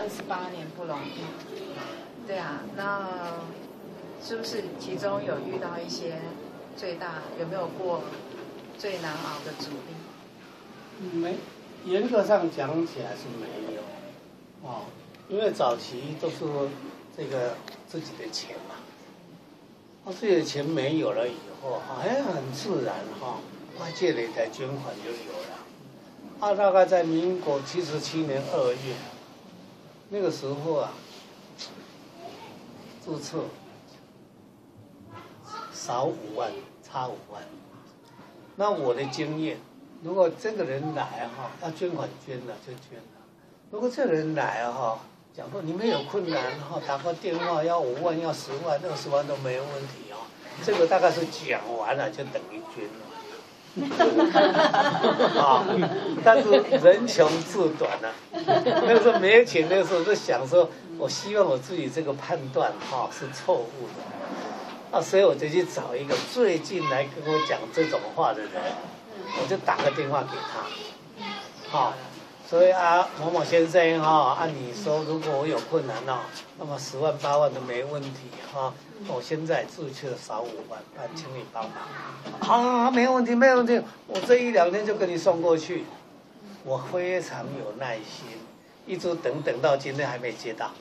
28年不容易。对啊，那是不是其中有遇到一些有没有过最难熬的阻力？ 没，严格上讲起来是没有，哦，因为早期都是这个自己的钱嘛，自己的钱没有了以后，很自然外界的来捐款就有了。大概在民国77年2月，那个时候注册少5万，差5万。那我的经验，如果这个人来要捐款捐了就捐了。如果这个人来讲说你们有困难打个电话要5万要10万20万都没有问题这个大概是讲完了就等于捐了。但是人穷志短那个时候没钱，那个时候就想说，我希望我自己这个判断是错误的，所以我就去找一个最近来跟我讲这种话的人，我就打个电话给他，所以某某先生按你说，如果我有困难那么10万8万都没问题我现在自去了少5万，请你帮忙。没问题没问题，我这1、2天就给你送过去。我非常有耐心，一直等到今天还没接到。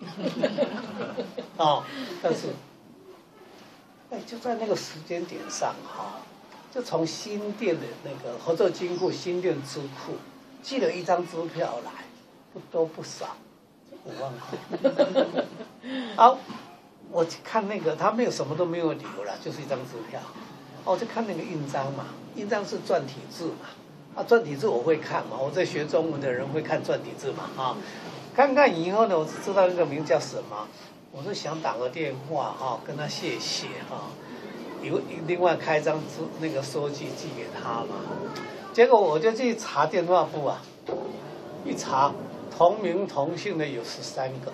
但是，就在那个时间点上就从新店的那个合作金库新店支库寄了一张支票来，不多不少，5万块。我看那个他没有什么都没有留了，就是一张支票。我就看那个印章嘛，印章是篆体字嘛，篆体字我会看嘛，我在学中文的人会看篆体字嘛看看以后呢，我只知道那个名叫什么，我是想打个电话跟他谢谢另外开张那个收据寄给他嘛，结果我就去查电话簿一查。同名同姓的有13个，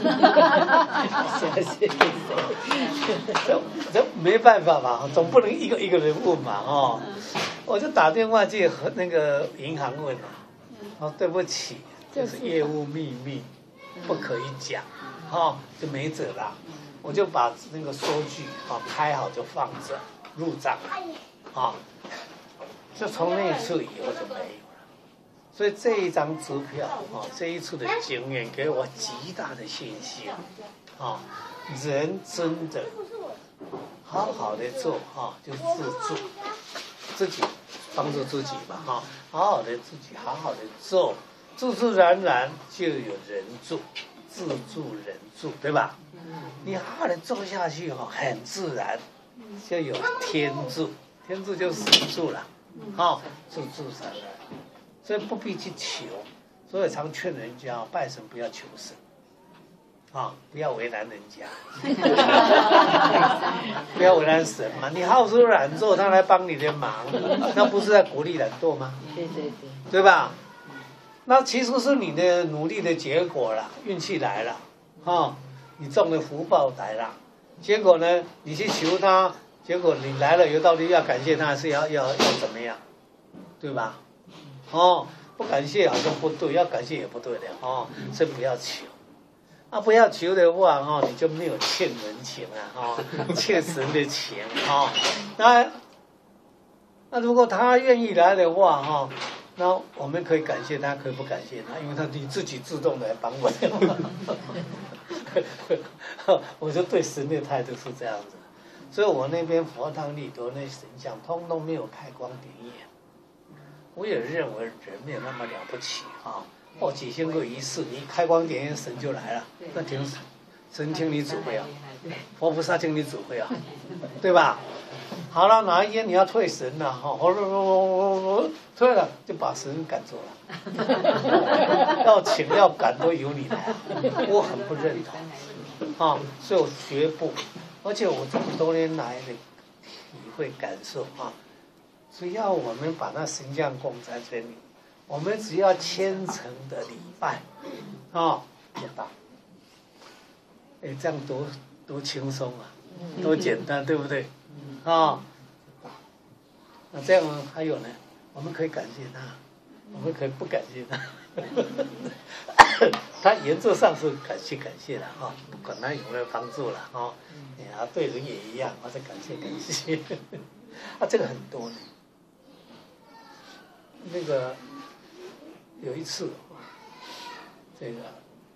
这没办法嘛，总不能一个一个人问嘛我就打电话去和那个银行问对不起，这是业务秘密，不可以讲就没辙了，我就把那个收据开好就放着入账就从那一次以后就没有。所以这一张支票这一次的经验给我极大的信心人真的好好的做就自助，自己帮助自己吧好好的自己好好的做，自自然然就有人助，自助人助，对吧？你好好的做下去很自然就有天助，天助就是神助了自自然然。所以不必去求，所以常劝人家拜神不要求神，不要为难人家，不要为难神嘛。你好吃懒做，他来帮你的忙，那不是在鼓励懒惰吗？对吧？那其实是你的努力的结果了，运气来了，你中的福报来了，结果呢，你去求他，结果你来了以后，到底要感谢他，还是要怎么样，对吧？不感谢好像不对，要感谢也不对的所以不要求。不要求的话你就没有欠人情欠神的情那如果他愿意来的话那我们可以感谢他，可以不感谢他，因为你自己自动来帮我。我就对神的态度是这样子，所以我那边佛堂里头那神像通通没有开光点眼。我也认为人没有那么了不起几千个仪式，你开光点眼神就来了，那挺神请你指挥佛菩萨请你指挥对吧？好了，哪一天你要退神了退了就把神赶走了，要请要赶都由你来我很不认同所以我绝不，而且我这么多年来的体会感受只要我们把那神像供在这里，我们只要虔诚的礼拜就到这样多轻松多简单，对不对那这样还有呢，我们可以感谢他，我们可以不感谢他他原则上是感谢了啊，不管他有没有帮助了啊，对人也一样，再感谢。这个很多呢。那个有一次，这个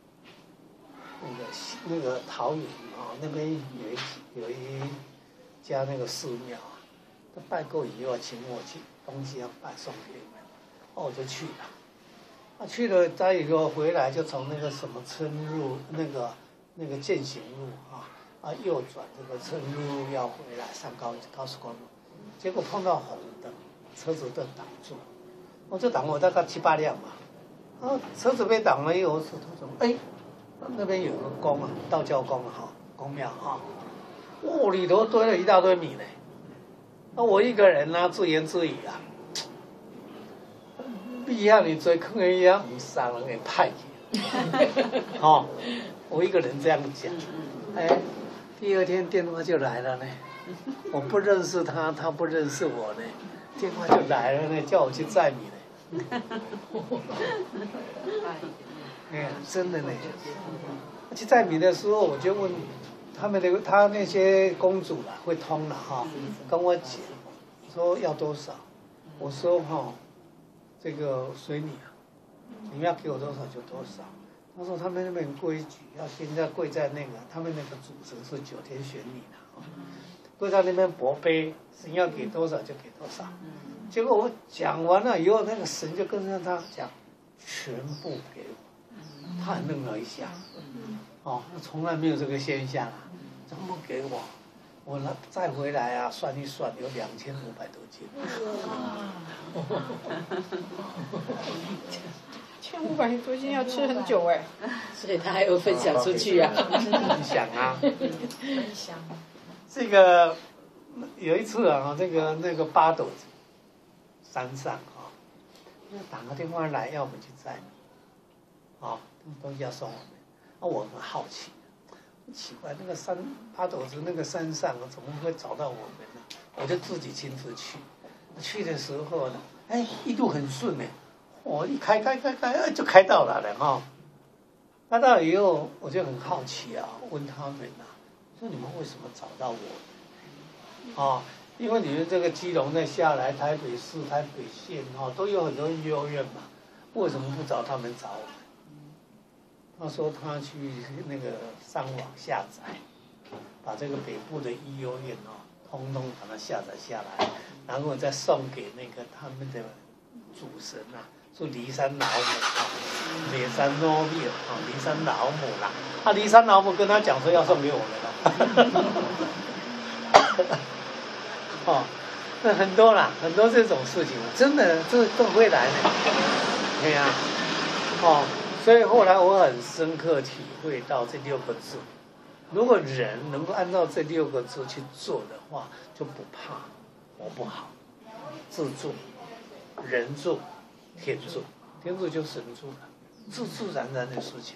那个桃园那边有一家那个寺庙他拜过以后请我去东西要拜送给你们，我就去了。去了待以后回来就从那个什么村路那个践行路右转这个村路要回来上高速公路，结果碰到红灯，车子都挡住，我就挡我大概7、8辆嘛，车子被挡了以后，那边有个宫道教宫宫庙里头堆了一大堆米嘞，我一个人自言自语你遐尼多坑的呀，唔杀人给派去，我一个人这样讲，第二天电话就来了呢，我不认识他，他不认识我呢，电话就来了呢，叫我去载米呢。真的呢。去载米的时候，我就问他那些公主会通了跟我讲说要多少，我说这个随你你们要给我多少就多少。他说他们那边规矩，要现在跪在那个他们那个主神是9天选你的跪在那边薄杯，神要给多少就给多少。结果我讲完了以后，那个神就跟着他讲，全部给我。他很愣了一下，从来没有这个现象全部给我。我再回来算一算，有2500多斤。 1500多斤要吃很久所以他还有分享出去分享分享。 这个有一次那个八斗子山上打个电话来要我们去载东西要送我们，我很好奇，奇怪那个八斗子那个山上怎么会找到我们呢？我就自己亲自去的时候呢，一路很顺呢，我一开就开到了开到了以后我就很好奇问他们说你们为什么找到我？因为你们这个基隆再下来，台北市、台北县都有很多幼儿园嘛，为什么不找他们找我们？他说他去那个上网下载，把这个北部的幼儿园通通把它下载下来，然后再送给那个他们的主神是骊山老母骊山老母骊山老母啦。骊山老母跟他讲说要送给我们那很多啦，很多这种事情，真的这都会来的。对呀，所以后来我很深刻体会到这6个字，如果人能够按照这6个字去做的话，就不怕我不好，自助、人助、天助，天助就神助了，自自然然的事情。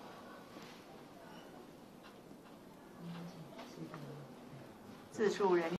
自助人